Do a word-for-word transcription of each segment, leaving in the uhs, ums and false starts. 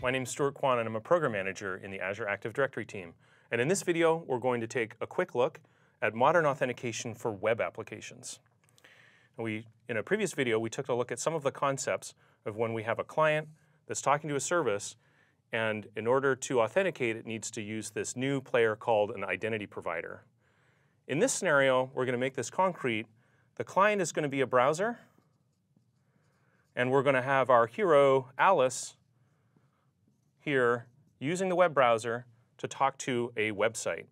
My name is Stuart Kwan and I'm a program manager in the Azure Active Directory team. And in this video, we're going to take a quick look at modern authentication for web applications. We, in a previous video, we took a look at some of the concepts of when we have a client that's talking to a service, and in order to authenticate, it needs to use this new player called an identity provider. In this scenario, we're going to make this concrete. The client is going to be a browser, and we're going to have our hero, Alice, here using the web browser to talk to a website.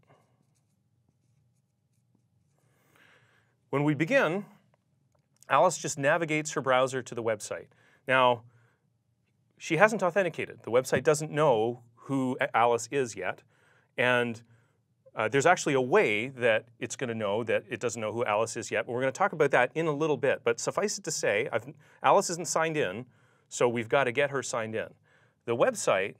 When we begin, Alice just navigates her browser to the website. Now, she hasn't authenticated. The website doesn't know who Alice is yet, and uh, there's actually a way that it's going to know that it doesn't know who Alice is yet. We're going to talk about that in a little bit, but suffice it to say, I've, Alice isn't signed in, so we've got to get her signed in. The website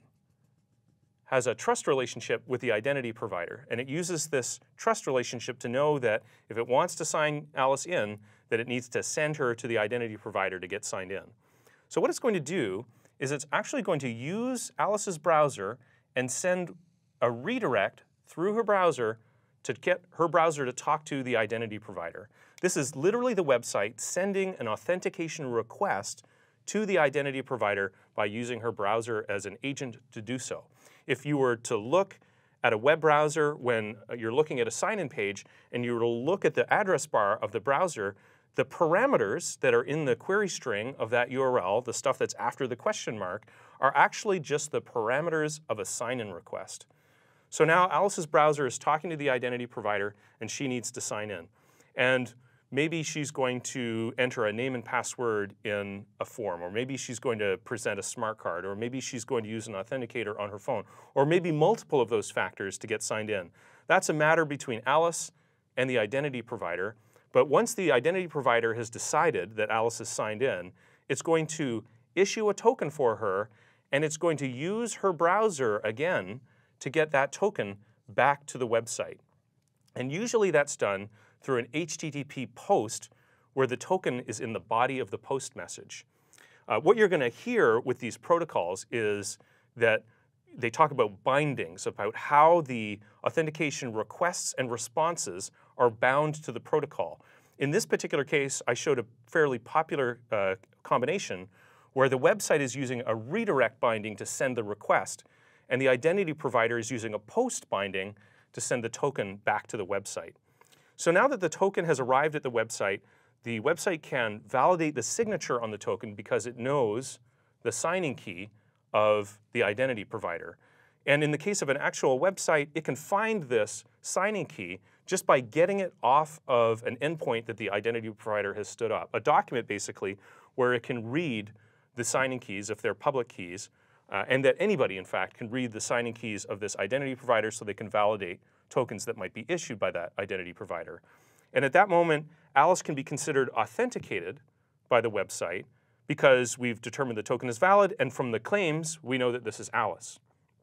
has a trust relationship with the identity provider, and it uses this trust relationship to know that if it wants to sign Alice in, that it needs to send her to the identity provider to get signed in. So what it's going to do is it's actually going to use Alice's browser and send a redirect through her browser to get her browser to talk to the identity provider. This is literally the website sending an authentication request to the identity provider by using her browser as an agent to do so. If you were to look at a web browser when you're looking at a sign-in page and you were to look at the address bar of the browser, the parameters that are in the query string of that U R L, the stuff that's after the question mark, are actually just the parameters of a sign-in request. So now Alice's browser is talking to the identity provider and she needs to sign in. And maybe she's going to enter a name and password in a form, or maybe she's going to present a smart card, or maybe she's going to use an authenticator on her phone, or maybe multiple of those factors to get signed in. That's a matter between Alice and the identity provider. But once the identity provider has decided that Alice is signed in, it's going to issue a token for her, and it's going to use her browser again to get that token back to the website. And usually that's done through an H T T P post where the token is in the body of the post message. Uh, what you're going to hear with these protocols is that they talk about bindings, about how the authentication requests and responses are bound to the protocol. In this particular case, I showed a fairly popular uh, combination where the website is using a redirect binding to send the request, and the identity provider is using a post binding to send the token back to the website. So now that the token has arrived at the website, the website can validate the signature on the token because it knows the signing key of the identity provider. And in the case of an actual website, it can find this signing key just by getting it off of an endpoint that the identity provider has stood up. A document, basically, where it can read the signing keys if they're public keys, uh, and that anybody, in fact, can read the signing keys of this identity provider so they can validate tokens that might be issued by that identity provider. And at that moment, Alice can be considered authenticated by the website because we've determined the token is valid, and from the claims, we know that this is Alice.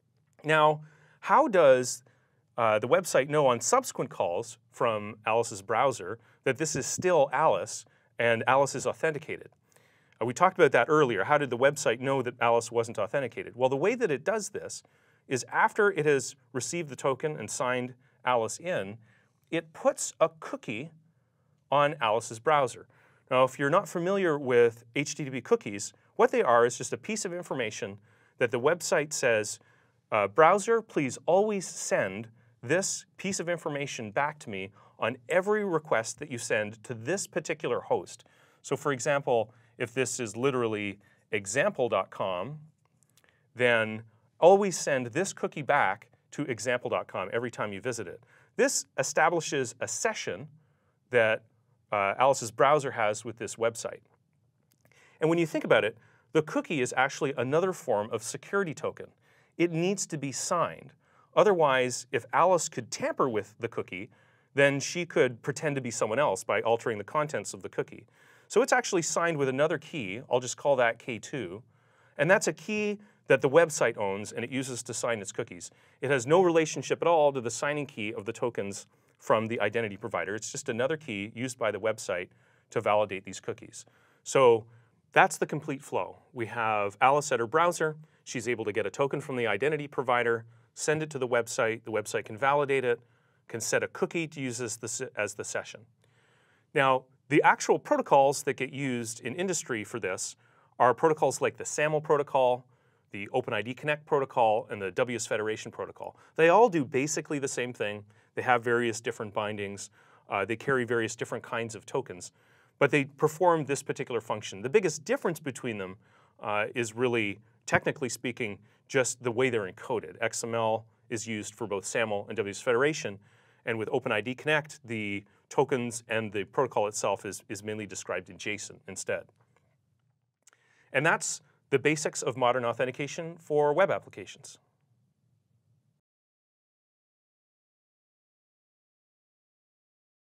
Now, how does uh, the website know on subsequent calls from Alice's browser that this is still Alice and Alice is authenticated? Uh, we talked about that earlier. How did the website know that Alice wasn't authenticated? Well, the way that it does this is after it has received the token and signed Alice in, it puts a cookie on Alice's browser. Now, if you're not familiar with H T T P cookies, what they are is just a piece of information that the website says, uh, browser, please always send this piece of information back to me on every request that you send to this particular host. So for example, if this is literally example dot com, then always send this cookie back to example dot com every time you visit it. This establishes a session that uh, Alice's browser has with this website. And when you think about it, the cookie is actually another form of security token. It needs to be signed. Otherwise, if Alice could tamper with the cookie, then she could pretend to be someone else by altering the contents of the cookie. So it's actually signed with another key. I'll just call that K two. And that's a key that the website owns and it uses to sign its cookies. It has no relationship at all to the signing key of the tokens from the identity provider. It's just another key used by the website to validate these cookies. So that's the complete flow. We have Alice at her browser. She's able to get a token from the identity provider, send it to the website. The website can validate it, can set a cookie to use as the, as the session. Now, the actual protocols that get used in industry for this are protocols like the SAML protocol, the OpenID Connect protocol, and the W S Federation protocol. They all do basically the same thing. They have various different bindings. Uh, they carry various different kinds of tokens, but they perform this particular function. The biggest difference between them uh, is really, technically speaking, just the way they're encoded. X M L is used for both SAML and W S Federation, and with OpenID Connect, the tokens and the protocol itself is, is mainly described in JSON instead. And that's the basics of modern authentication for web applications.